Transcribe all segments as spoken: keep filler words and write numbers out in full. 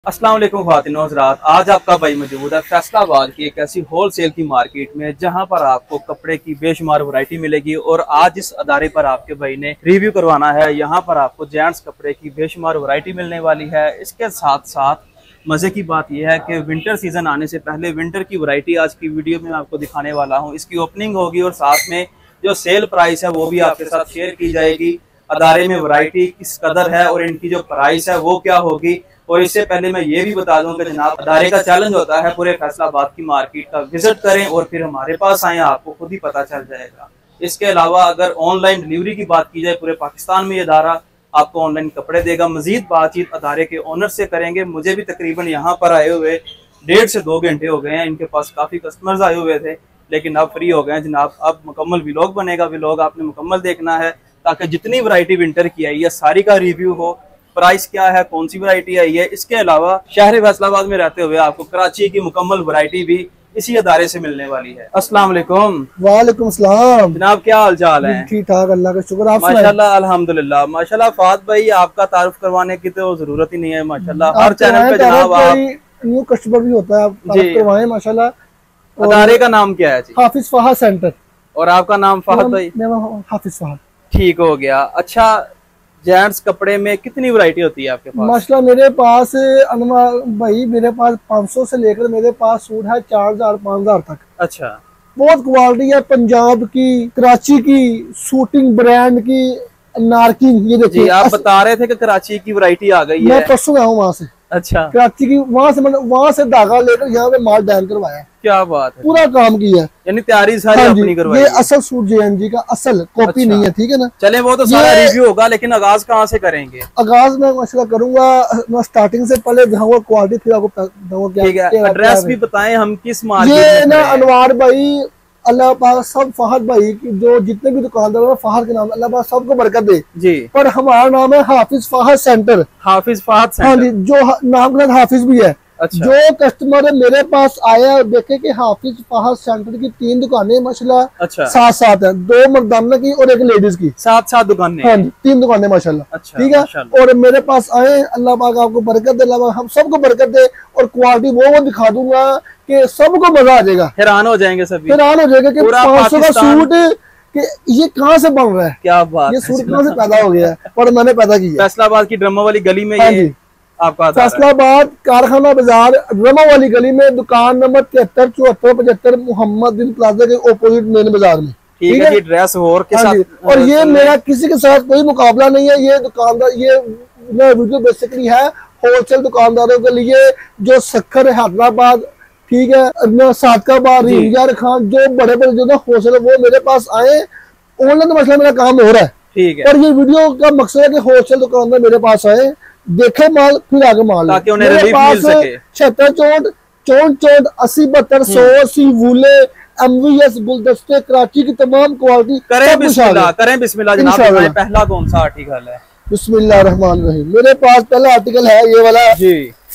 अस्सलाम वालेकुम ख्वातीन व हज़रात, आज आपका भाई मौजूद है फैसलाबाद की एक ऐसी होलसेल की मार्केट में जहां पर आपको कपड़े की बेशुमार वैरायटी मिलेगी। और आज इस अदारे पर आपके भाई ने रिव्यू करवाना है। यहां पर आपको जेंट्स कपड़े की बेशुमार वैरायटी मिलने वाली है। इसके साथ साथ मज़े की बात यह है कि विंटर सीजन आने से पहले विंटर की वैरायटी आज की वीडियो में आपको दिखाने वाला हूँ। इसकी ओपनिंग होगी और साथ में जो सेल प्राइस है वो भी आपके साथ शेयर की जाएगी। अदारे में वैरायटी किस कदर है और इनकी जो प्राइस है वो क्या होगी। और इससे पहले मैं ये भी बता दूं कि जनाब अदारे का चैलेंज होता है पूरे फैसलाबाद की मार्केट का विजिट करें और फिर हमारे पास आए, आपको खुद ही पता चल जाएगा। इसके अलावा अगर ऑनलाइन डिलीवरी की बात की जाए, पूरे पाकिस्तान में ये अदारा आपको ऑनलाइन कपड़े देगा। मजीद बातचीत अदारे के ओनर से करेंगे। मुझे भी तकरीबन यहाँ पर आए हुए डेढ़ से दो घंटे हो गए हैं। इनके पास काफी कस्टमर्स आए हुए थे लेकिन अब फ्री हो गए हैं जनाब। अब मुकम्मल व्लॉग बनेगा, व्लॉग आपने मुकम्मल देखना है ताकि जितनी वैरायटी विंटर की आई है सारी का रिव्यू हो, प्राइस क्या है, कौन सी वैरायटी आई है। इसके अलावा शहर फैसलाबाद में रहते हुए आपको कराची की मुकम्मल वैरायटी भी इसी अदारे से मिलने वाली है। अस्सलाम वालेकुम। वालेकुम सलाम जनाब, क्या हाल चाल है? ठीक ठाक, अल्लाह का शुक्र। आप माशाल्लाह अल्हम्दुलिल्लाह। माशाल्लाह फात भाई, आपका तारुफ करवाने की तो जरूरत ही नहीं है। माशाल्लाह हर चैनल पे जनाब आप न्यू कस्टमर भी होता है, आप तारुफ करवाएं माशाल्लाह। अदारे का नाम क्या है जी? हाफिज फहद सेंटर। और आपका नाम फहद भाई? हाफिज फहद। ठीक हो गया। अच्छा, जेंट्स कपड़े में कितनी वैरायटी होती है आपके पास? माशाल्लाह मेरे पास अनमा भाई मेरे पास पाँच सौ से लेकर मेरे पास सूट है चार हजार पाँच हजार तक। अच्छा, बहुत क्वालिटी है, पंजाब की, कराची की, शूटिंग ब्रांड की, नारकिन। ये देखिए, आप बता रहे थे कि कराची की वैरायटी आ गई है। मैं परसों आया हूँ वहाँ से। अच्छा, कराची की, वहाँ से मतलब वहाँ से धागा लेकर यहाँ पे माल डायल करवाया। क्या बात है, पूरा काम किया, यानी तैयारी सारी हाँ अपनी करवाई। ये असल सूट जेएनजी का असल कॉपी अच्छा, नहीं है, ठीक है ना। चले वो तो सारा रिव्यू होगा, लेकिन आगाज कहाँ से करेंगे? आगाज में मशवरा करूंगा, मैं स्टार्टिंग से पहले दिखाऊंगा क्वालिटी, फिर आपको क्या एड्रेस भी बताएं, हम किस मार्केट ये ना अनवार भाई, अल्लाह पाक सब फहद भाई की जो जितने भी दुकानदार है फहद के नाम, अल्लाह पाक सबको बरकत दे जी। पर हमारा नाम है हाफिज फहद सेंटर। हाफिज फहद सेंटर, हाँ जी, जो नाम के साथ हाफिज भी है। अच्छा। जो कस्टमर मेरे पास आया और देखे कि हाफिज फहद सेंटर की तीन दुकानें माशाल्लाह, अच्छा, साथ साथ है, दो मर्दाना की और एक लेडीज की, साथ साथ दुकानें। हाँ जी, तीन दुकानें माशाल्लाह। अच्छा, ठीक है। और मेरे पास आए, अल्लाह पाक आपको बरकत दे, अल्लाह पाक हम सबको बरकत दे। और क्वालिटी वो वो दिखा दूंगा कि सबको मजा आ जाएगा, हैरान हो जाएंगे सभी, हैरान हो जाएगा कि पाँच सौ का सूट कि ये कहाँ से बन रहा है, क्या बात, ये सूट कहाँ से पैदा हो गया है। और मैंने पैदा किया फैसलाबाद की ड्रमा वाली गली में। हाँ जी, आपका फैसलाबाद कारखाना बाजार ड्रमा वाली गली में, दुकान नंबर तिहत्तर चौहत्तर पचहत्तर मोहम्मद दिन प्लाजा के ओपोजिट मेन बाजार में। ठीक है, ड्रेस और के साथ। और ये मेरा किसी के साथ कोई मुकाबला नहीं है। ये दुकानदार, ये वीडियो बेसिकली है होलसेल दुकानदारों के लिए जो सखर हैदराबाद, ठीक है, सादकाबाद, रिंजार खान, जो बड़े बड़े जो ना होलसेल, वो मेरे पास आए। ऑनलाइन तो मसला मेरा काम हो रहा है, ठीक है। और ये वीडियो का मकसद है कि होलसेल दुकानदार मेरे पास आए, देखे माल, फिर आगे माल, ताकि उन्हें रिलीफ मिल सके। छहत्तर चौंठ चौंठ चौंठ अस्सी बहत्तर सौ अस्सी वूले एमवीएस गुलदस्ते कराची की तमाम क्वालिटी। करें बिस्मिल्लाह, करें बिस्मिल्लाह जनाब। पहला कौन सा आर्टिकल है? बिस्मिल्लाह रहमान रहीम। मेरे पास पहला आर्टिकल है ये वाला जी।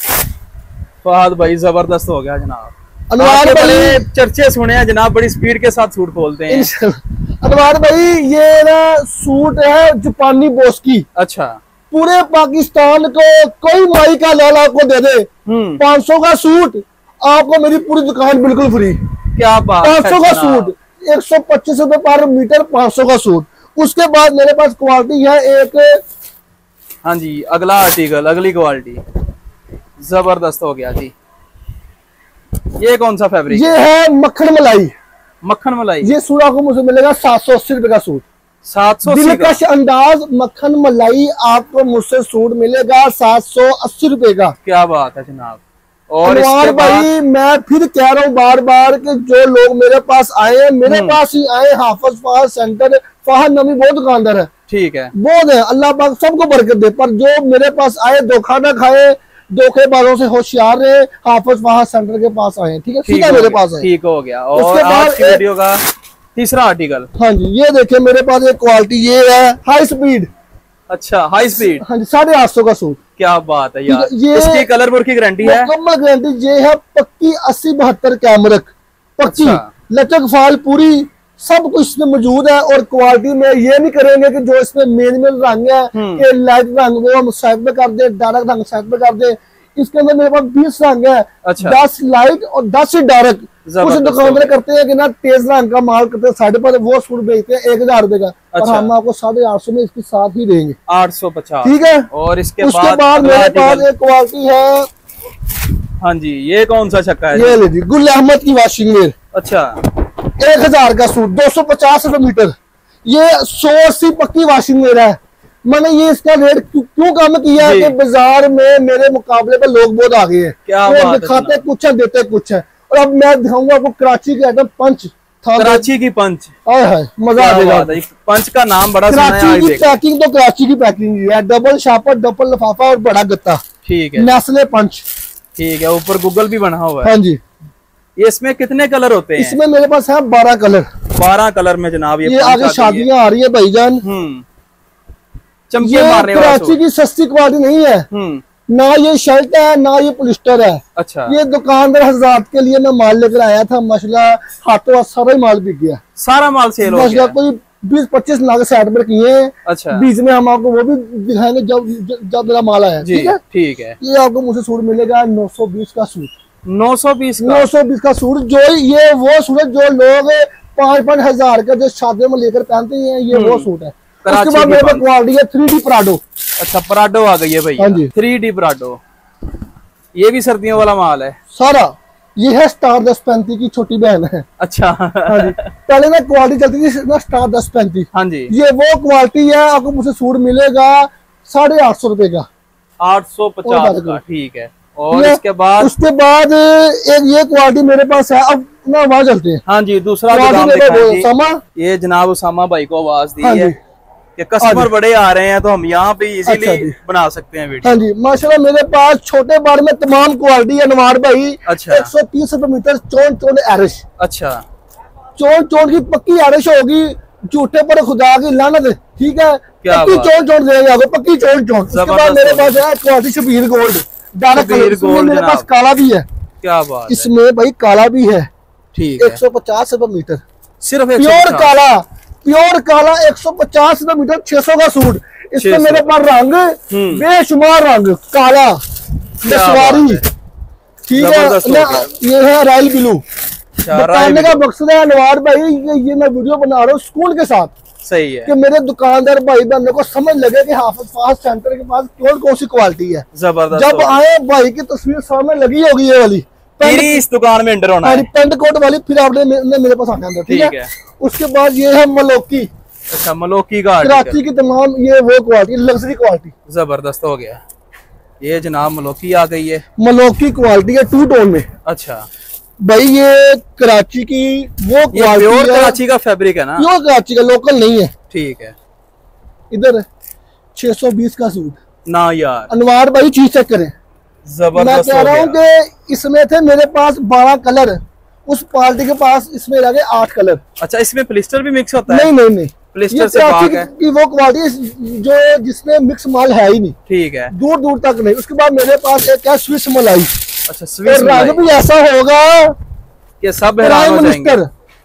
फहद भाई जबरदस्त हो गया जनाब। अनवार भाई चर्चे सुने हैं जनाब, बड़ी स्पीड के साथ सूट खोलते हैं। अनवार भाई ये ना सूट है जापानी बॉस की। अच्छा, पूरे पाकिस्तान को कोई माई का लाल आपको दे दे पाँच सौ का सूट, आपको मेरी पूरी दुकान बिल्कुल फ्री। क्या बात, पाँच सौ का सूट, एक सौ पच्चीस रुपए पर मीटर, पाँच सौ का सूट। उसके बाद मेरे पास क्वालिटी है एक, हाँ जी, अगला आर्टिकल, अगली क्वालिटी जबरदस्त हो गया जी। ये कौन सा फैब्रिक? ये है मक्खन मलाई। मक्खन मलाई, ये सूट आपको मुझे मिलेगा सात सौ अस्सी रुपए का सूट। सात सौ दिलकश अंदाज मक्खन मलाई आपको मुझसे सूट मिलेगा सात सौ अस्सी रुपए का। क्या बात है जनाब। और इसके भाई मैं फिर कह रहा हूँ बार बार कि जो लोग मेरे पास आए हैं, मेरे पास ही आए। हाफिज फहद सेंटर, फहद नमी बहुत दुकानदार है, ठीक है, बहुत है, अल्लाह पाक सबको बरकत दे। पर जो मेरे पास आए धोखा ना खाए, धोखेबाजों से होशियार रहे, हाफिज फहद सेंटर के पास आए। ठीक है, ठीक है, मेरे पास है, ठीक हो गया। और आज की वीडियो का तीसरा आर्टिकल, हाँ जी, ये देखिए मेरे पास एक क्वालिटी ये है हाई स्पीड। अच्छा, हाई स्पीड, हाँ जी, साढ़े आठ सौ का सूट। क्या बात है यार, ये इसकी कलर की गारंटी है, मुकम्मल गारंटी। ये है पक्की अस्सी बहत्तर कैमरक, पक्की, अच्छा, लचक फाल पूरी, सब कुछ इसमें मौजूद है। और क्वालिटी में ये नहीं करेंगे कि जो इसमें मेन मेन रंग है कि लाइट रंग वो हम साइड में कर दे, डार्क रंग साइड में कर दे। इसके अंदर मेरे पास बीस रंग है। अच्छा। दस लाइट और दस ही डार्क। कुछ दुकानदार करते हैं कि ना तेज रंग का माल करते हैं साढ़े पर, वो सूट बेचते हैं एक हजार रुपए का। अच्छा। और हम आपको साढ़े आठ सौ में इसके साथ ही देंगे, आठ सौ पचास। ठीक है। और इसके उसके बाद मेरे पास एक क्वालिटी है। हाँ जी, ये कौन सा छक्का है? ये लीजिए गुल अहमद की वॉशिंग वेयर। अच्छा। एक हजार का सूट, दो सौ पचास रुपए मीटर। ये सौ अस्सी पक्की वॉशिंग वेयर है। मैंने ये इसका रेट क्यों कम किया है कि बाजार में मेरे मुकाबले पे लोग बहुत आ गए हैं। क्या वो दिखाते कुछ है देते कुछ है। और अब मैं दिखाऊंगा आपको कराची के आइटम पंच। कराची की पंच, है मजा आ जाएगा। पंच का नाम बड़ा कराची की पैकिंग तो कराची की पैकिंग है, डबल शापर, डबल लिफाफा और बड़ा गत्ता। ठीक है। Nestle punch. ठीक है, ऊपर गूगल भी बना हुआ है। हाँ जी। ये इसमें कितने कलर होते हैं? इसमें मेरे पास है बारह कलर। बारह कलर में जनाब ये, ये आगे शादियां आ रही है भाईजान। हम्म। ये कराची की सस्ती क्वालिटी नहीं है, ना ये शर्ट है ना ये पोलिस्टर है। अच्छा। ये दुकानदार हजरात के लिए मैं माल लेकर आया था, माशाल्लाह हाथों सारा ही माल बिक गया। सारा माल सेल हो गया। कोई बीस पच्चीस लाख साइड पर किए हैं। अच्छा। बीच में हम आपको वो भी दिखाएंगे जब जब मेरा माल आया। ठीक है, ठीक है। ये आपको मुझे सूट मिलेगा नौ सौ बीस का सूट। नौ सौ बीस नौ सौ बीस का सूट। जो ये वो सूट है जो लोग पाँच पाँच हजार का जो शादी में लेकर पहनते हैं, ये वो सूट है। उसके बाद मेरे पास क्वालिटी है थ्री डी पराडो। अच्छा, पराडो आ गई है भाई। हाँ जी, थ्री डी पराडो। ये भी सर्दियों वाला माल है सारा। ये है स्टार दस पैंतीस की छोटी बहन है। अच्छा। हाँ जी। पहले ना क्वालिटी चलती थी ना स्टार दस पैंतीस। हाँ जी। ये वो क्वालिटी है, आपको मुझे सूट मिलेगा साढ़े आठ सौ रुपए का। आठ सौ पचास का। ठीक है। और इसके बाद उसके बाद एक ये क्वालिटी मेरे पास है। अब ना आवाज चलते हैं। हाँ जी, दूसरा ये जनाब उसामा भाई को आवाज दी है कि कस्टमर बड़े आ रहे हैं तो हम यहाँ पे इजीली अच्छा बना सकते हैं वीडियो। हाँ जी, माशाल्लाह मेरे पास छोटे बार में तमाम क्वालिटी है नवार भाई। अच्छा। एक सौ तीस रुपए मीटर चौन चौन एरिश। अच्छा। चौन चौन की पक्की एरिश होगी, झूठे पर खुदा की लानत। ठीक है, पक्की चौन चौन देंगे आपको, पक्की चौन चौन। उसके बाद मेरे पास है quality Shabbir gold. Dark colour मेरे पास काला भी है। क्या बात, इसमें भाई काला भी है। ठीक है। एक सौ पचास रुपए मीटर सिर्फ प्योर काला। प्योर काला एक सौ पचास रुपए मीटर, छह सौ का सूट। इसमें मेरे पास रंग बेशुमार रंग काला सवारी। ठीक है। ये है रॉयल ब्लू। बताने का मकसद है अनवार भाई, ये, ये मैं वीडियो बना रहा हूँ स्कूल के साथ। सही है कि मेरे दुकानदार भाई बहनों को समझ लगे कि हाफिज फास्ट सेंटर के पास कौन कौन सी क्वालिटी है। जबरदस्त। जब आए भाई की तस्वीर सामने लगी होगी ये वाली, इस दुकान में एंटर होना है, पेंट कोट वाली, फिर आपने मेरे पास आना है। ठीक है। उसके बाद ये है मलोकी। अच्छा, मलोकी का कराची की तमाम ये वो क्वालिटी, लग्जरी क्वालिटी। जबरदस्त हो गया। ये जनाब मलोकी आ गई है। मलोकी क्वालिटी है टू टोन में। अच्छा भाई, ये कराची की वो क्वालिटी है, कराची का फैब्रिक है ना, प्योर कराची का, लोकल नहीं है। ठीक है। इधर छह सौ बीस का सूट ना यार अनवार भाई, चीज चेक करें। मैं कह रहा हूँ कि इसमें थे मेरे पास बारह कलर, उस पार्टी के पास इसमें लगे आठ कलर। अच्छा, इसमें प्लिस्टर भी मिक्स होता है? नहीं नहीं नहीं, प्लिस्टर से बाग है कि वो क्वालिटी जो जिसमें मिक्स माल है ही नहीं। ठीक है, दूर दूर तक नहीं। उसके बाद मेरे पास एक है स्विस मलाई। अच्छा, स्विस मलाई भी ऐसा होगा कि सब प्राइम मिनिस्टर,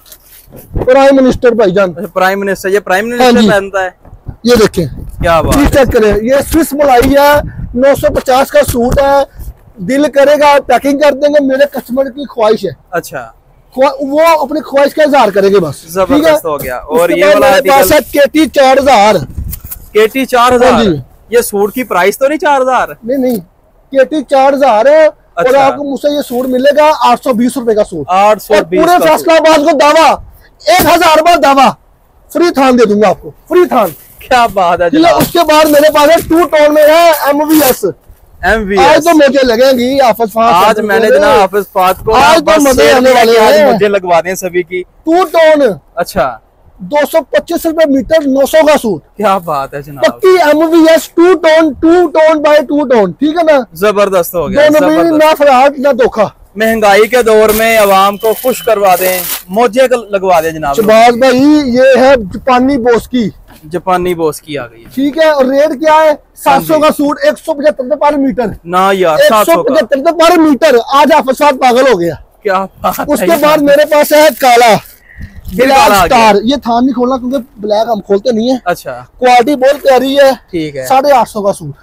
प्राइम मिनिस्टर भाईजान, प्राइम मिनिस्टर, ये प्राइम मिनिस्टर पहनता है। ये देखें, क्या बात, चेक करें। ये स्विस मलाई है, नौ सौ पचास का सूट है। दिल करेगा पैकिंग कर देंगे, मेरे कस्टमर की ख्वाहिश है। अच्छा, वो अपनी ख्वाहिश का इजहार करेंगे बस। जबरदस्त हो गया। और ये वाला पास है केटी चार हजार। केटी चार हजार, ये सूट की प्राइस तो नहीं चार हजार? नहीं नहीं, केटी चार हजार है। अच्छा। और आपको मुझसे ये सूट मिलेगा आठ सौ बीस रुपए का सूट। आठ सौ बीस पूरे फैसलाबाद को दावा, एक हजार बार दावा, फ्री थान दे दूंगा आपको, फ्री थान। क्या बात है। उसके बाद मेरे पास है टू टोन में है एमवीएस। एमवीएस आज तो मुझे लगेगी हाफिज फात, आज मैंने जनाब हाफिज फात को आज तो मजे आने वाले हैं, मुझे लगवा दें सभी की। Two tone. अच्छा, दो सौ पच्चीस रुपए मीटर, नौ सौ का सूट। क्या बात है जनाब, पक्की MVS two tone, two tone by two tone. ठीक है ना, जबरदस्त हो गया। दोनों ना फराड ना धोखा। महंगाई के दौर में आवाम को खुश करवा दें, मोजे लगवा दें जनाब। शबाज भाई, ये है जापानी बॉस की, जापानी बॉस की आ गई। ठीक है। और रेट क्या है? सात सौ का सूट, एक सौ पचहत्तर पर मीटर ना यार, एक सौ पचहत्तर पर मीटर। आज आप साथ पागल हो गया। क्या बात। उसके बाद मेरे पास है काला ब्लैक स्टार। ये थान नहीं खोलना क्योंकि ब्लैक हम खोलते नहीं है। अच्छा, क्वालिटी बहुत प्यारी है। ठीक है। साढ़े आठ सौ का सूट।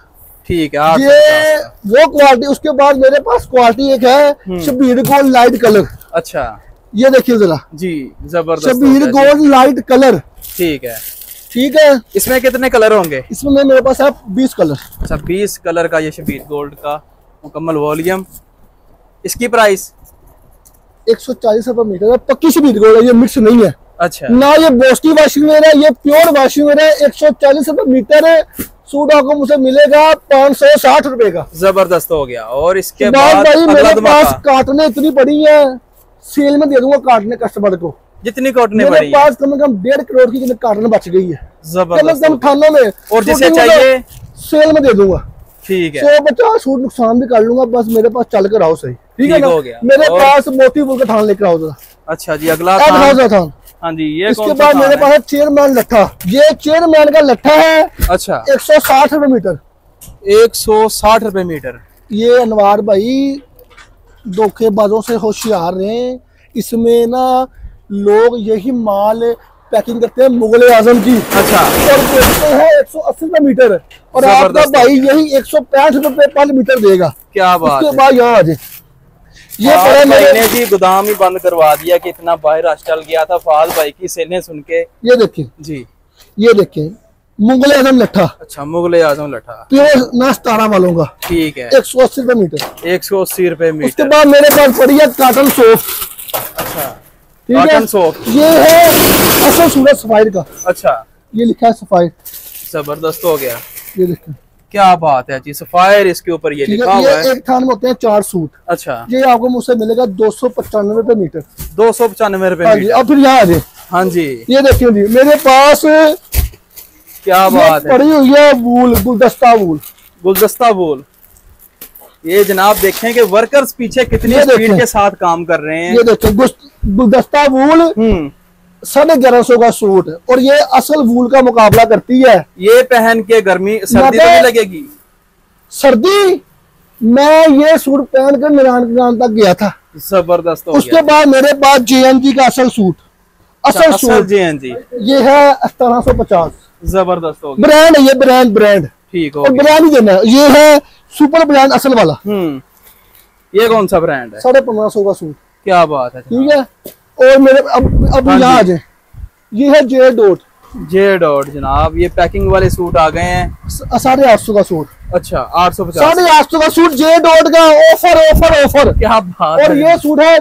ठीक है। ये वो क्वालिटी। उसके बाद मेरे पास क्वालिटी एक है शबीर गोल्ड लाइट कलर। अच्छा, ये देखिए जरा जी, जबरदस्त शबीर गोल्ड लाइट कलर। ठीक है, ठीक है। इसमें कितने कलर होंगे? इसमें मेरे पास है बीस कलर। अच्छा, बीस कलर का ये शबीर गोल्ड का मुकम्मल वॉल्यूम। इसकी प्राइस एक सौ चालीस रुपए मीटर है। पक्की शबीर गोल्ड है, ये मिक्स नहीं है। अच्छा, ना ये बोस्टी वाशिंगवेयर है, ये प्योर वाशिंगवेयर है। एक सौ चालीस रुपए मीटर है। सूट आपको मुझे मिलेगा पाँच सौ साठ रुपए का। जबरदस्त हो गया। और इसके बाद बाद भाई मेरे पास काटने इतनी पड़ी है, सेल में दे दूंगा काटने कस्टमर को। जितनी काटने मेरे पड़ी पास कम से कम डेढ़ करोड़ की काटने बच गई है कम से कम थानों में। और जिसे चाहिए सेल में दे दूंगा। ठीक है, सौ पचास सूट नुकसान भी कर लूंगा, बस मेरे पास चल कर आओ सही। ठीक है ना? हो गया। मेरे पास मोतीपुर का थान लेकर आओ जरा। अच्छा जी, अगला थान। हाँ जी, ये इसके बाद मेरे पास है चेयरमैन लट्ठा। ये चेयरमैन का लट्ठा है। अच्छा, एक सौ साठ रुपए मीटर। एक सौ साठ रुपए मीटर। ये अनवार भाई धोखेबाजों से होशियार रहे। इसमें ना लोग यही माल पैकिंग करते हैं मुगल आजम की। अच्छा, और बेचते हैं एक सौ अस्सी रुपए मीटर। और आपका भाई यही एक सौ पैंठ रुपए पर मीटर देगा। क्या बात। उसके बाद यहाँ आ जाए। ये पड़े मैंने जी गोदाम ही बंद करवा दिया कि इतना बाहर रश चल गया था फाज भाई की सेने सुन के। ये देखिए जी, ये देखिए मुगल आजम लट्ठा। अच्छा, मुगल आजम लट्ठा प्योर ना सतारा वालों का। ठीक है, एक सौ अस्सी रुपए मीटर। एक सौ अस्सी रुपए मीटर। उसके बाद मेरे पास पड़ी है काटन सोप। अच्छा, काटन सोप। ये है असल सूरत सफायर का। अच्छा, ये लिखा है सफायर। जबरदस्त हो गया। ये देखिए क्या बात है जी, सफायर इसके ऊपर ये लिखा हुआ है। एक थान में होते हैं चार सूट। अच्छा, ये आपको मुझसे मिलेगा दो सौ पचानवे रुपए मीटर। दो सौ पचानवे रुपए मीटर। अब फिर यहाँ आ जाए। हाँ जी, ये देखिए जी मेरे पास क्या बात है पड़ी हुई है वूल, गुलदस्ता वूल। गुलदस्ता वूल। ये जनाब देखें कि वर्कर्स पीछे कितनी स्पीड के साथ काम कर रहे हैं। ये देखें गुलदस्ता वूल साढ़े ग्यारह सौ का सूट। और ये असल वूल का मुकाबला करती है। ये पहन के गर्मी सर्दी तो नहीं लगेगी? सर्दी मैं ये सूट पहन कर निरान तक गया था। जबरदस्त। उसके बाद मेरे पास जे एन जी का असल सूट। असल सूट जे एन जी ये है सतारह सौ पचास। जबरदस्त हो गया। ब्रांड है ये, ब्रांड ब्रांड ठीक हो। ब्रांड ही देना। ये है सुपर ब्रांड असल वाला। हम्म, ये कौन सा ब्रांड है? साढ़े पंद्रह सौ का सूट। क्या बात है। ठीक है। और मेरे अब अब यहाँ आ जाए। ये है जे डॉट। जे डॉट जनाब, ये पैकिंग वाले सूट आ गए हैं। साढ़े आठ सौ का सूट। अच्छा, आठ सौ पचास। साढ़े आठ सौ का सूट जे डॉट का। Offer offer offer. क्या बात। और ये सूट है,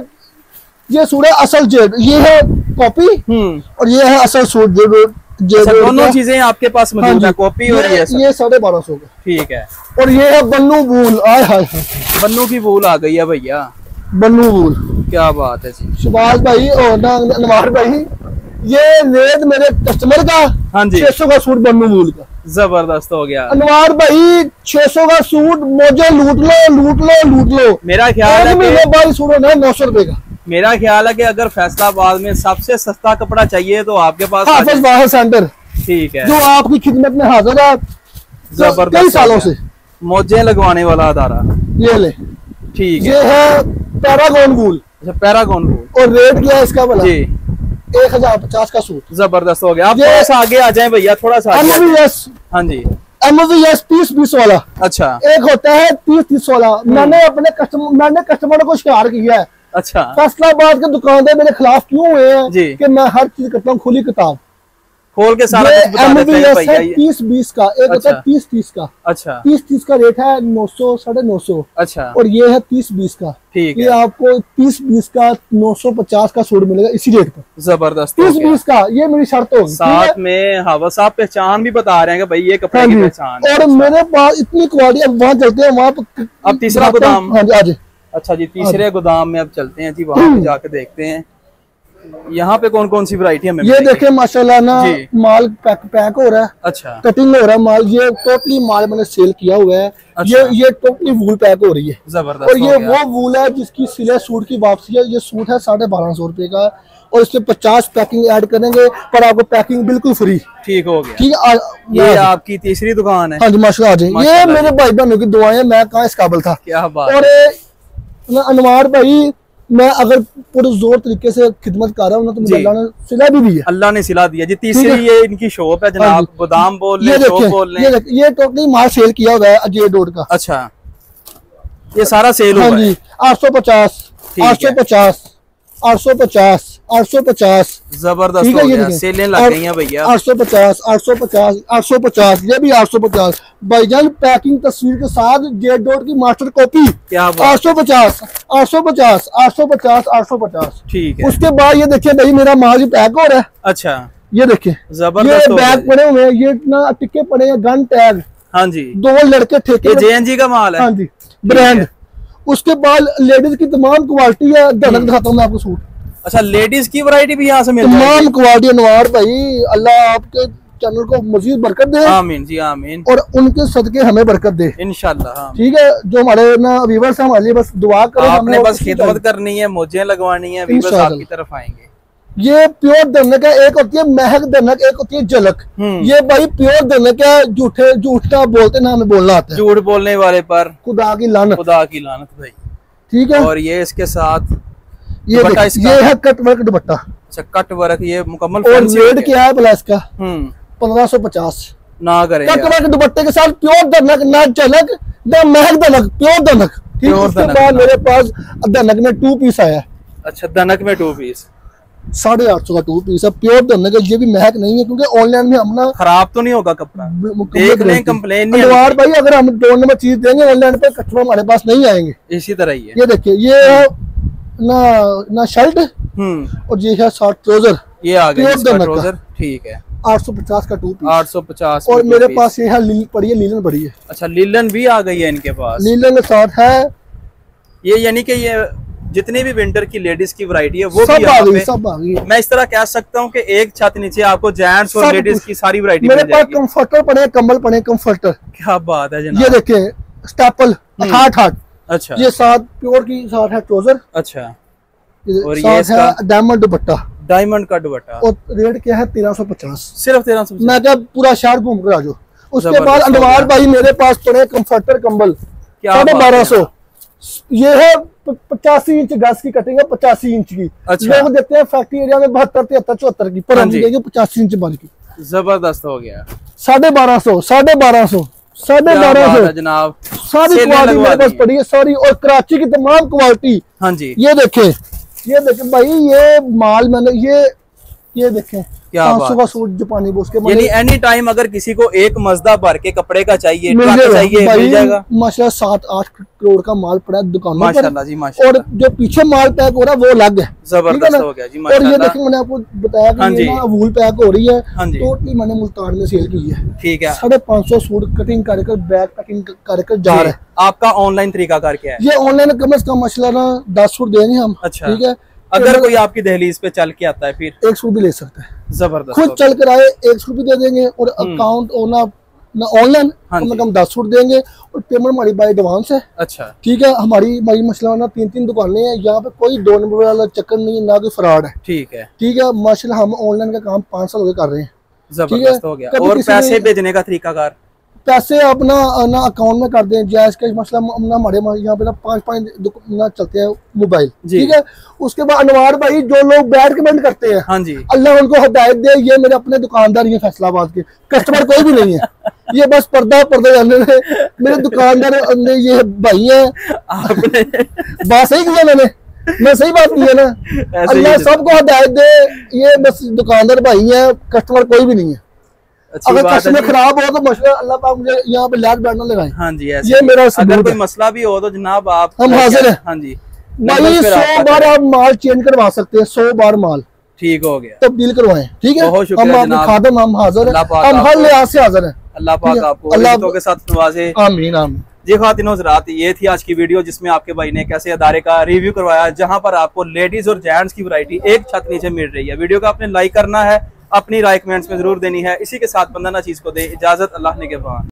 ये सूट है असल जेड। ये है कॉपी और ये है असल सूट जे डॉट। दोनों चीजें आपके पास मौजूद है, कॉपी और ये ये साढ़े बारह सौ का। ठीक है। और ये है बन्नू वूल। आय हाय, बन्नू की वूल आ गई है भैया। बन्नू वूल। क्या बात है जी। सुभाष भाई और नवार भाई, ये रेट मेरे कस्टमर का। हाँ जी, छह सौ का सूट बन्नू वूल का। जबरदस्त हो गया। अनवार भाई छह सौ का सूट मुझे लूट लो लूट लो लूट लो। मेरा ख्याल है कि सूट है नौ सौ रुपए का। मेरा ख्याल है कि अगर फैसलाबाद में सबसे सस्ता कपड़ा चाहिए तो आपके पास हाफिज वाहिद सेंटर। ठीक है, जो आपकी खिदमत में हाजिर है जबरदस्त कई सालों से। मोजे लगवाने वाला अदारा। ये ले। ठीक है। ये है पैरागॉन वूल। अच्छा, पैरागॉन वूल। और रेट क्या है इसका भला? जी, एक हजार पचास का सूट। जबरदस्त हो गया। आप थोड़ा सा आगे आ जाएं भैया, थोड़ा सा। एमवीएस। हाँ जी, एमवीएस तीस बीस वाला। अच्छा, एक होता है तीस तीस वाला। मैंने अपने कस्टमर मैंने कस्टमर को शिकार किया है। अच्छा, फैसलाबाद के दुकानदार मेरे खिलाफ क्यों हुए हैं जी? कि मैं हर चीज करता हूँ खुली किताब खोल के सारा कुछ बता देते हैं भैया। तीस बीस का एक होता है, तीस तीस का। अच्छा, तीस तीस का रेट है नौ सौ साढ़े नौ सौ। अच्छा, और ये है तीस बीस का। ठीक है, ये आपको तीस बीस का नौ सौ पचास का सूट मिलेगा इसी रेट पर। जबरदस्त। तीस बीस का ये मेरी शर्त होगी। साथ में हवा साहब पहचान भी बता रहे हैं कि भाई ये कपड़े की पहचान। और मेरे पास इतनी क्वालिटी। अब वहाँ चलते हैं, वहाँ अब तीसरा गोदाम। हाँ जी, आज अच्छा जी, तीसरे गोदाम में अब चलते हैं जी, वहाँ पे जाके देखते हैं यहाँ पे कौन कौन सी वैरायटी हमें। ये देखें माशाल्लाह ना माल पैक पैक हो रहा है। अच्छा, कटिंग हो रहा है माल। ये टोटली माल मैंने सेल किया हुआ है। अच्छा, ये ये टोटली वूल पैक हो रही है। जबरदस्त। और ये वो वूल है जिसकी सिले सूट की वापसी है। ये सूट है साढ़े बारह सौ रुपए का और इसमें पचास पैकिंग ऐड करेंगे पर आपको पैकिंग बिल्कुल फ्री। ठीक हो गया। ठीक है, ये आपकी तीसरी दुकान है। हाँ जी, माशाल्लाह। आज ये मेरे भाई बहनों की दुआएं, मैं कहाँ इस काबिल था। क्या बात। और अनवार भाई मैं अगर पूरे जोर तरीके से खिदमत कर रहा हूँ तो मुझे अल्लाह ने सिला भी दी है, अल्लाह ने सिला दी है जी। तीसरी ये इनकी शॉप है जनाब, गोदाम बोल ले, शॉप बोल ले। ये ये टोटली माल सेल किया हुआ है अजय डोट का। अच्छा, ये सारा सेल हुआ है। आठ सौ पचास, आठ सौ पचास, आठ सौ पचास, आठ सौ पचास, जबरदस्त हो गया, सेलें लग गई हैं भैया। आठ सौ पचास, आठ सौ पचास, आठ सौ पचास, ये भी आठ सौ पचास भाईजान, पैकिंग तस्वीर के साथ जेड डॉट की मास्टर कॉपी। क्या आठ सौ पचास, आठ सौ पचास, आठ सौ पचास, आठ सौ पचास, ठीक है। उसके बाद ये देखिए भाई मेरा माल पैक हो रहा है। अच्छा, ये देखिए जबरदस्त, ये बैग पड़े हुए हैं, ये इतना टिक्के पड़े हैं, गन टैग। हाँ जी, दो लड़के ठेके, जे एन जी का माल है। हाँ जी, ब्रांड। उसके बाद लेडीज की तमाम क्वालिटी है, धनक दिखाता हूँ मैं आपको सूट। अच्छा, लेडीज की वैरायटी भी यहाँ से मिल जाएगी, तमाम क्वालिटी। अनवार भाई अल्लाह आपके चैनल को मजीद बरकत दे, आमीन जी आमीन, और उनके सदके हमें बरकत दे इंशाल्लाह। ठीक है, जो हमारे ना व्यूअर्स हैं हमारे लिए बस दुआ करें, आपने बस खिदमत करनी है, मोजें लगवानी है, व्यूअर्स आपकी तरफ आएंगे। ये प्योर धनक है, एक होती है महक धनक, एक होती है झलक। ये भाई प्योर धनक है, झूठे झूठा बोलते ना हमें बोलना आता है, झूठ बोलने वाले पर खुदा की लानत, खुदा की लानत भाई। ठीक है, और ये इसके साथ ये ये है कट वर्क दुपट्टा। अच्छा, कट वर्क, ये मुकम्मल। और रेट क्या है भला इसका? पंद्रह सौ पचास ना करें। कट वर्क दुपट्टे के साथ प्योर धनक, ना झलक ना महक धनक, प्योर धनक। ठीक है, उसके बाद मेरे पास धनक में टू पीस आया। अच्छा, धनक में टू पीस साढ़े आठ सौ का टू पीस है, प्योर धनक है। ये भी महक नहीं है क्योंकि ऑनलाइन में हम ना खराब तो नहीं होगा कपड़ा, देख लें, कंप्लेन नहीं है भाई। अगर हम दो नंबर चीज देंगे ऑनलाइन पे, कस्टमर हमारे पास नहीं आएंगे। इसी तरह ही है, ये देखिए, ये ना ना शर्ट और ये है शॉर्ट ट्राउजर, ये आ गया ट्राउजर। ठीक है, आठ सौ पचास का टू पीस, आठ सौ पचास। और मेरे पास ये है लील पड़ी है, लीलन पड़ी है। अच्छा, लीलन भी आ गई है इनके पास, लीलन के साथ है ये, यानी कि ये जितनी भी विंटर की लेडीज की वैरायटी है वो भी यहाँ पे, सब आ गई। मैं इस तरह कह सकता हूँ कि एक छत नीचे आपको जेंट्स और लेडीज की सारी वैरायटी मेरे पास। कंफर्टर पड़े, कंबल पड़े, कंफर्टर। क्या बात है जनाब, ये देखिए स्टेपल अठाठ आठ। अच्छा, ये साथ प्योर की साथ है ट्राउजर। अच्छा, और ये है डायमंड दुपट्टा, डायमंड का दुपट्टा। और रेट क्या है? तेरह सौ पचास, सिर्फ तेरह सौ। मैं क्या पूरा शहर घूम कर आ जाओ। उसके बाद अनवार भाई मेरे पास पड़े कंफर्टर कंबल साढ़े बारह सौ। ये है पचासी इंच गज की कटिंग है, पचासी इंच की। अच्छा, लोग देते हैं फैक्ट्री एरिया में बहत्तर तिहत्तर चौहत्तर की, पर हम देंगे पचासी इंच बन की। जबरदस्त हो गया, साढ़े बारह सौ, साढ़े बारह सौ, साढ़े बारह सौ जनाब। सारी क्वालिटी मेरे पास पड़ी है सारी, और कराची की तमाम क्वालिटी। हाँ जी, ये देखे, ये देखे भाई, ये माल मैंने ये ये देखे पाँच सौ का सूट जापानी बॉस के, यानी एनी टाइम अगर किसी को एक मजदा भर के कपड़े का चाहिए, मिल चाहिए, मिल जाएगा। माशाल्लाह सात आठ करोड़ का माल पड़ा है दुकानों पर, माशाल्लाह जी माशाल्लाह। और जो पीछे माल पैक हो रहा है वो अलग है, जबरदस्त हो गया जी माशाल्लाह। और ये देखिए मैंने आपको बताया कि ये ना वूल पैक हो रही है, टोटली मैंने मुल्तान में सेल की है। ठीक है, साढ़े पाँच सौ सूट कटिंग करके बैग पैकिंग करके जा रहा है। आपका ऑनलाइन तरीका कार क्या है? ये ऑनलाइन कम से कम माशाल्लाह ना दस सूट देंगे हम। अच्छा, ठीक है, अगर कोई आपकी दहलीज पे चल के आता है फिर एक सूट भी ले सकता है, जबरदस्त। खुद चल कर आए एक सूट भी दे देंगे, और अकाउंट ना ना ऑनलाइन कम से कम दस सूट देंगे, और पेमेंट हमारी बाय एडवांस है। अच्छा, ठीक है, हमारी हमारी मसला ना तीन तीन दुकानें हैं, यहाँ पे कोई दो नंबर वाला चक्कर नहीं है, ना कोई फ्रॉड है। ठीक है, ठीक है, माशाल्लाह हम ऑनलाइन का काम पाँच साल हो गए कर रहे हैं। जबरदस्त हो गया। और पैसे भेजने का तरीका कार? पैसे अपना ना अकाउंट में कर दें, जैस का मसला ना हमारे यहाँ पे ना पाँच पाँच ना चलते हैं मोबाइल। ठीक है, उसके बाद अनवार भाई जो लोग बैठ के बंद करते हैं, हाँ जी, अल्लाह उनको हिदायत दे। ये मेरे अपने दुकानदार ये फैसलाबाद के कस्टमर कोई भी नहीं है, ये बस पर्दा पर्दा जाने मेरे दुकानदार ये भाई है। आपने बात सही किया, मैंने मैं सही बात की है ना। अल्लाह सबको हिदायत दे, ये बस दुकानदार भाई है, कस्टमर कोई भी नहीं है। अगर कस्टमर खराब हो तो मसला अल्लाह पाक मुझे यहाँ पे लाइट बैठना लगाए। हाँ जी, ये मेरा अगर कोई मसला भी हो तो जनाब आप हम हाजिर हैं। हाँ जी, भाई सौ बार आप माल चेंज करवा सकते हैं, सौ बार माल ठीक हो गया तब्दील करवाएं। ठीक है, हम आपके खादम, हम हाजिर हैं, हम हर लिहाज से हाजिर हैं। अल्लाह पाक आपको अल्लाह के साथ नवाजे, आमीन आमीन। जी खातिन हज़रात, ये थी आज की वीडियो जिसमें आपके भाई ने कैसे अदारे का रिव्यू करवाया, जहाँ पर आपको लेडीज और जेंट्स की वैरायटी एक छत नीचे मिल रही है। वीडियो को आपने लाइक करना है, अपनी राय कमेंट्स में जरूर देनी है। इसी के साथ बंदा ना चीज को दे इजाजत, अल्लाह ने के बाद।